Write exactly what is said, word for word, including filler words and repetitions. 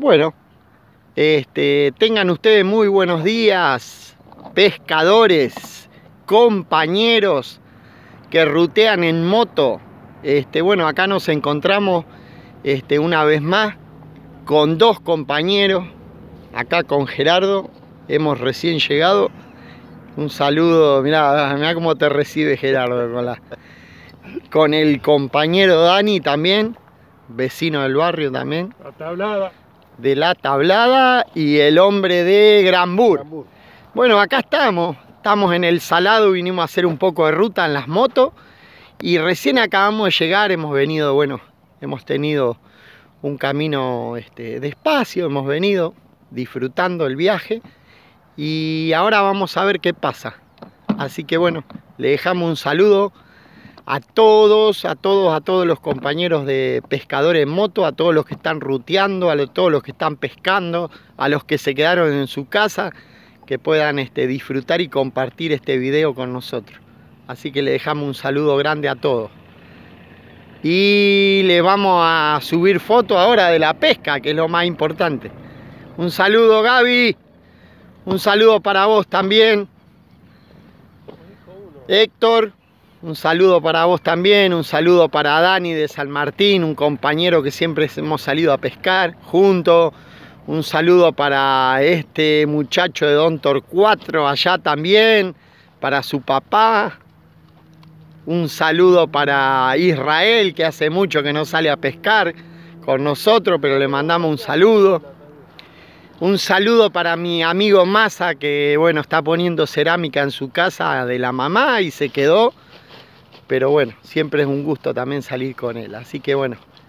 Bueno, este, tengan ustedes muy buenos días, pescadores, compañeros que rutean en moto. Este, bueno, acá nos encontramos este, una vez más con dos compañeros, acá con Gerardo, hemos recién llegado. Un saludo, mirá, mirá cómo te recibe Gerardo, con, la, con el compañero Dani también, vecino del barrio también. La tablada. De la tablada y el hombre de Granbur. Granbur. Bueno, acá estamos, estamos en el Salado, vinimos a hacer un poco de ruta en las motos y recién acabamos de llegar, hemos venido, bueno, hemos tenido un camino este, despacio, hemos venido disfrutando el viaje y ahora vamos a ver qué pasa. Así que bueno, le dejamos un saludo a todos, a todos, a todos los compañeros de pescadores en moto, a todos los que están ruteando, a todos los que están pescando, a los que se quedaron en su casa, que puedan este, disfrutar y compartir este video con nosotros. Así que le dejamos un saludo grande a todos. Y le vamos a subir fotos ahora de la pesca, que es lo más importante. Un saludo, Gaby. Un saludo para vos también. Héctor. Un saludo para vos también, un saludo para Dani de San Martín, un compañero que siempre hemos salido a pescar juntos. Un saludo para este muchacho de Don Torcuato allá también, para su papá. Un saludo para Israel, que hace mucho que no sale a pescar con nosotros, pero le mandamos un saludo. Un saludo para mi amigo Massa, que bueno, está poniendo cerámica en su casa de la mamá y se quedó. Pero bueno, siempre es un gusto también salir con él. Así que bueno,